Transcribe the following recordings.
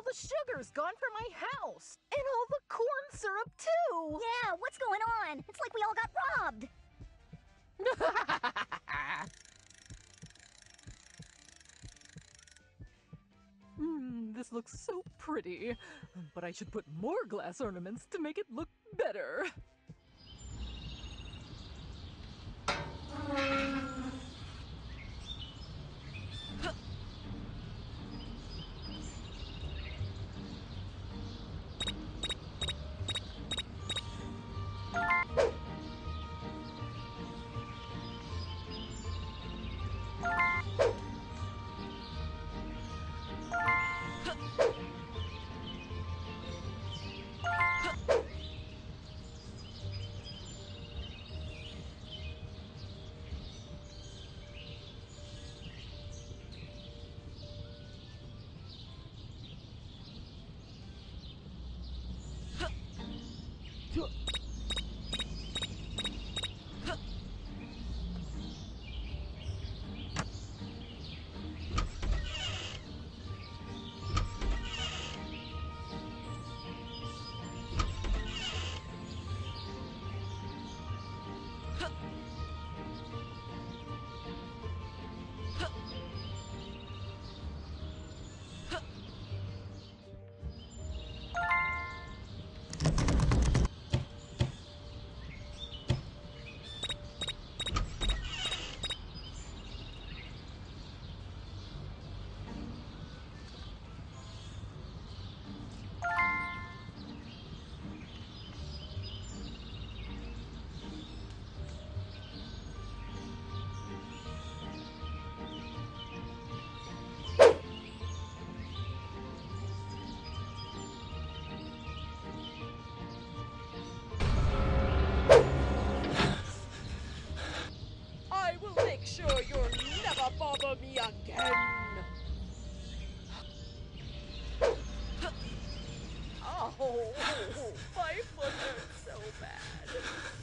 the sugar's gone from my house. And all the corn syrup, too. Yeah, what's going on? It's like we all got robbed. This looks so pretty. But I should put more glass ornaments to make it look better. Sure you'll never bother me again. Oh, my foot hurts so bad.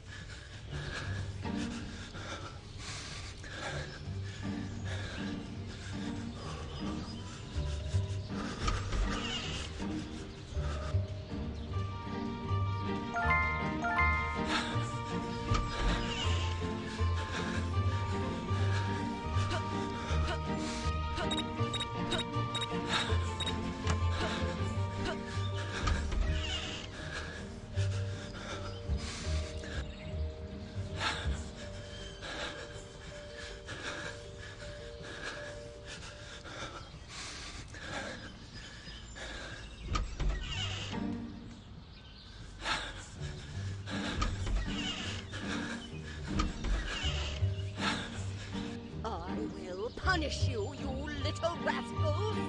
Punish you, you little rascals!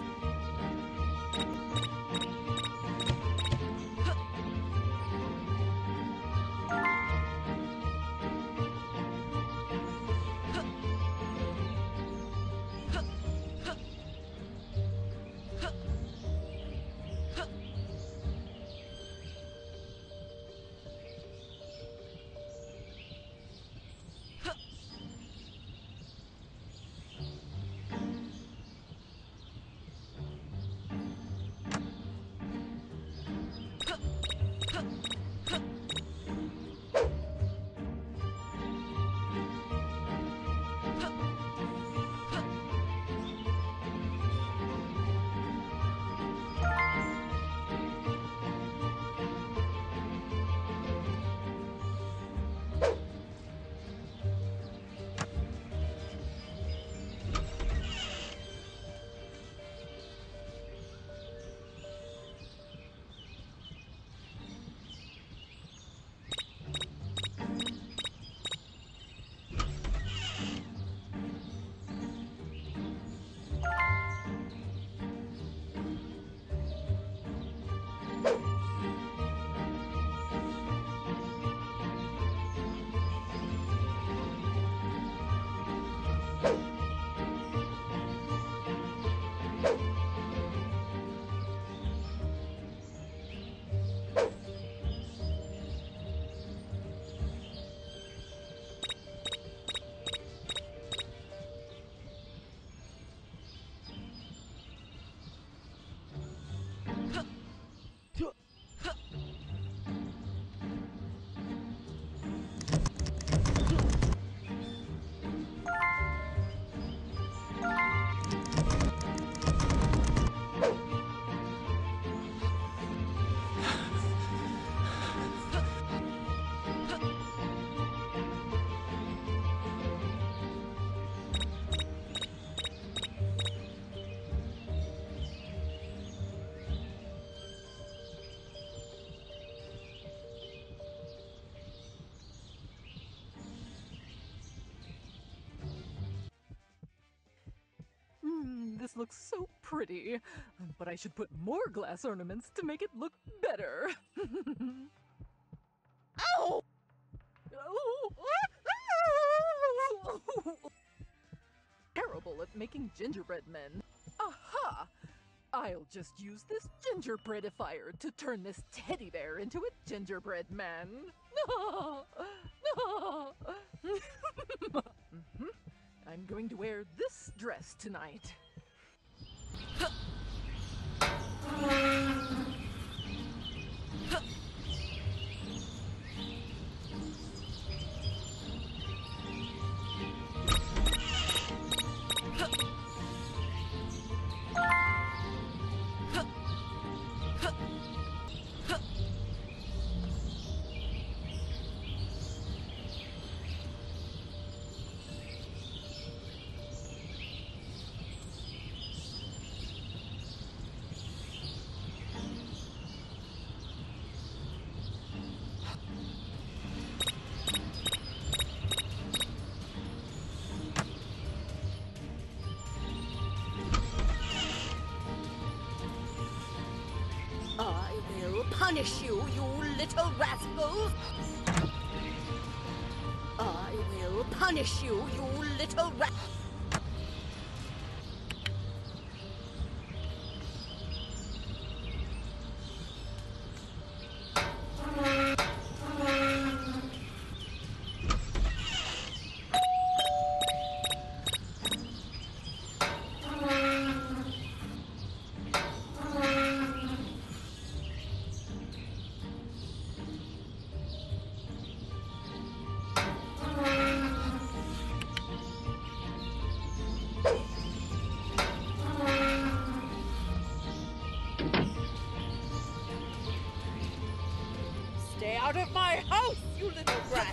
This looks so pretty, but I should put more glass ornaments to make it look better. Ow! Terrible at making gingerbread men. Aha! I'll just use this gingerbreadifier to turn this teddy bear into a gingerbread man. I'm going to wear this dress tonight. I will punish you, you little rascals! I will punish you, you little Stay out of my house, you little brat!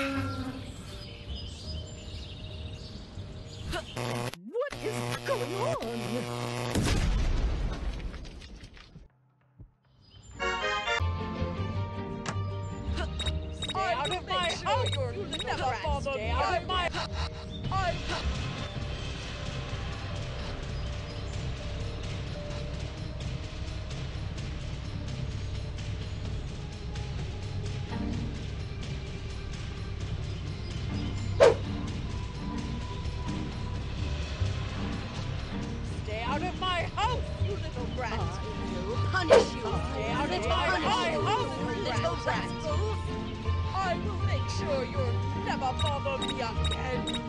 What is going on? Stay out of my house, you little brat! Stay out of my Stay out of my house, you little brat! I will punish you! Stay out of my house, you little rascals! I will make sure you'll never bother me again!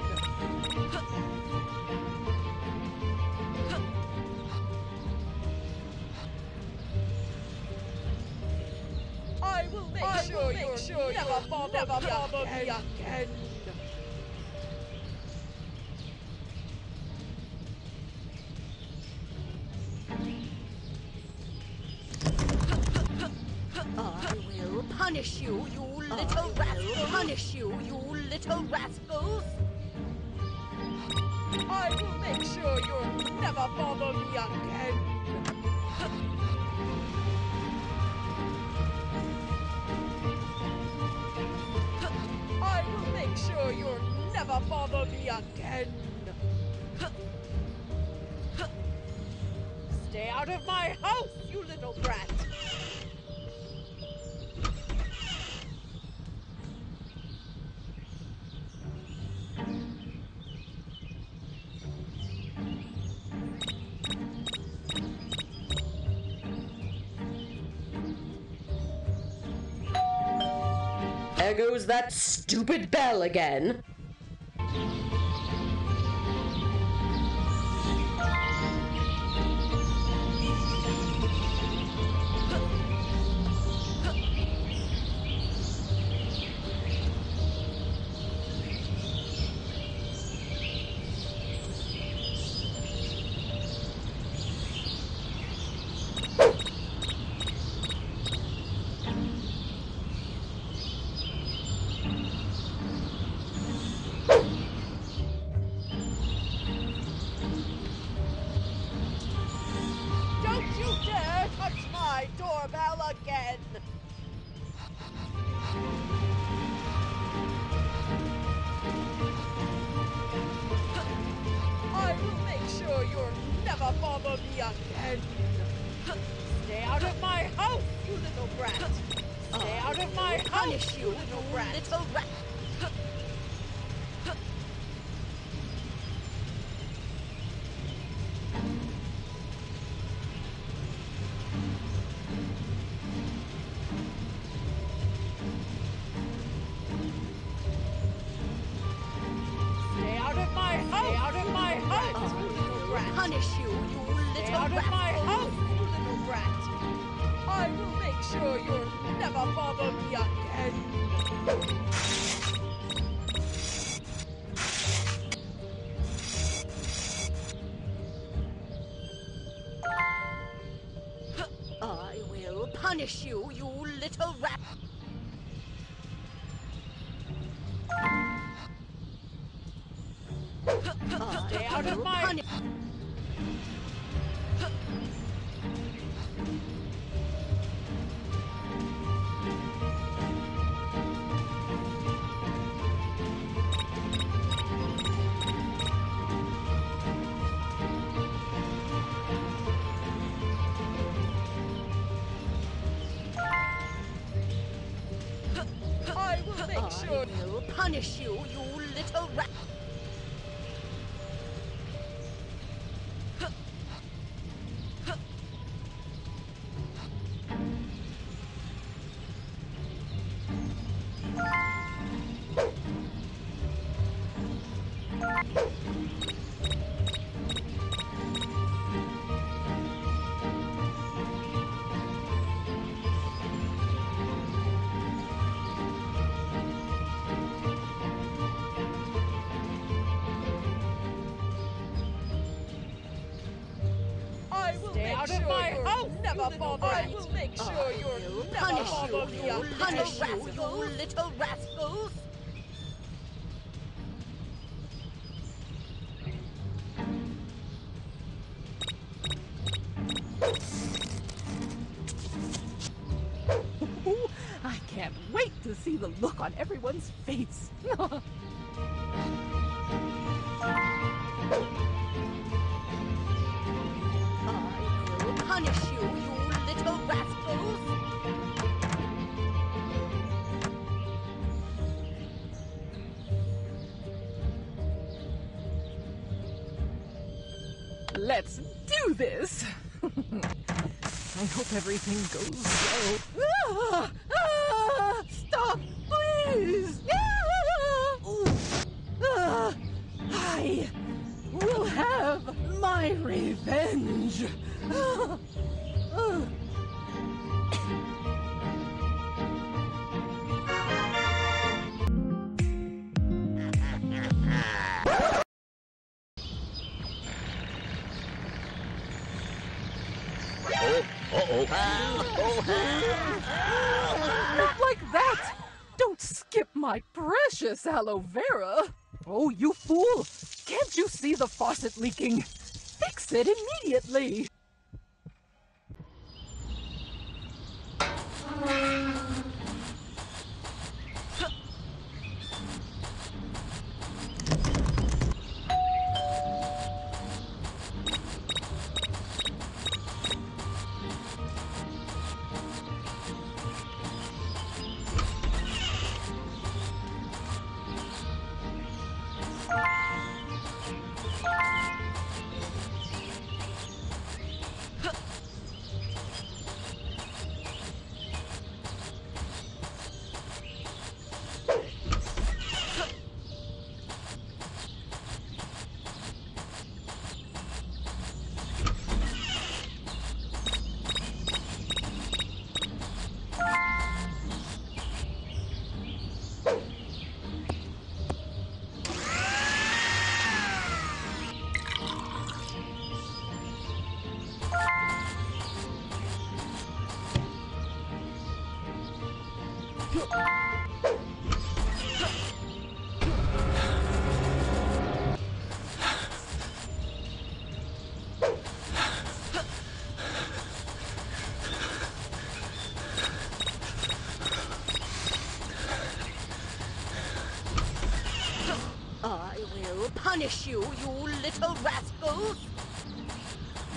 I will make sure you'll never bother me again! I will punish you, you little rascals! Punish you, you little rascals! I will make sure you'll never bother me again! I will make sure you'll never bother me again! Stay out of my house, you little brat! There goes that stupid bell again. Don't you dare touch my doorbell again! I will make sure you'll never bother me again. Stay out of my house, you little brat. Stay out of my house, Punish you, little brat. little rat. Stay out of my house! Stay out of my house, you little brat! Punish you, you Stay little out of rat. my house, you little brat! I will make sure you'll never bother me again! I will punish you, you little rat. Stay out of my... Punish. I will make sure... I will punish you, you little rat. I will Stay make out sure of my you're house, never you little bother. I brat. will make sure you're never Punish bother you, me you again. punish you, you little rascals. I can't wait to see the look on everyone's face. I will punish you, you little rascals. Let's do this. I hope everything goes well. Stop, please. I will have my revenge. Not like that! Don't skip my precious aloe vera! Oh, you fool! Can't you see the faucet leaking? Fix it immediately! I will punish you, you little rascals.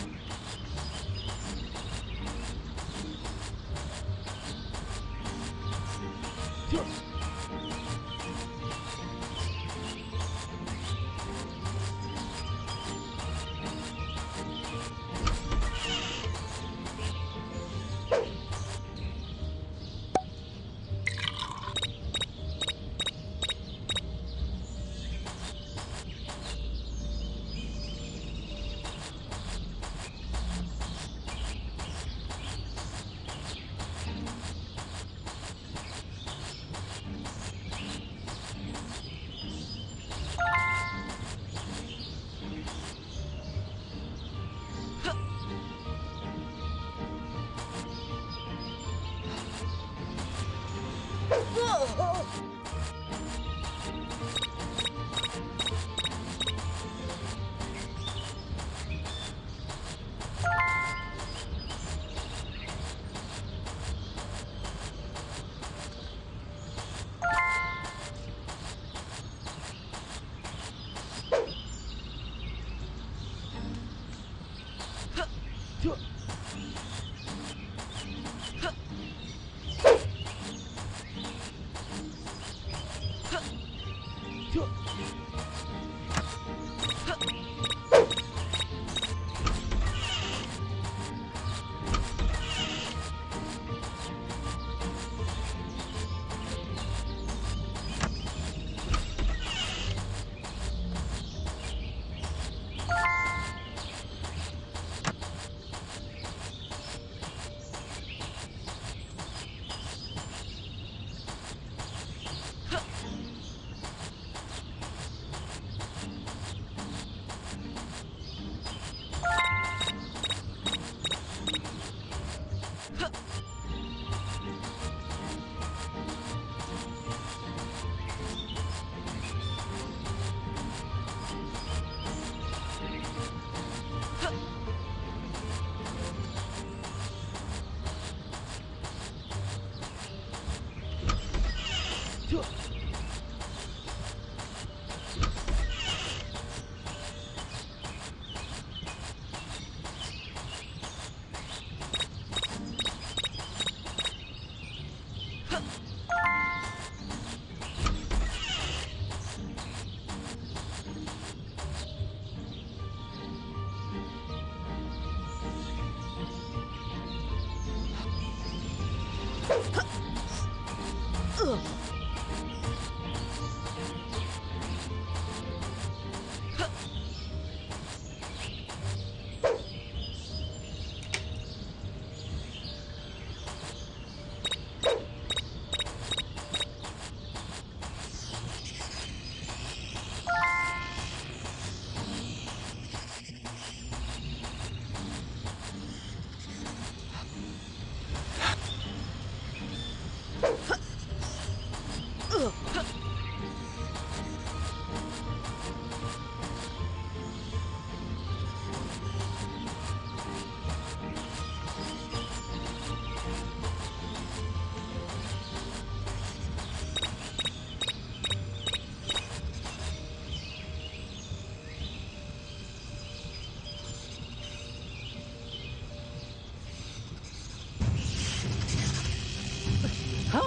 Huh?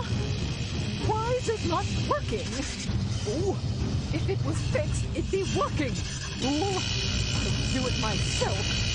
Why is it not working? Oh, if it was fixed, it'd be working. Oh, I'll do it myself.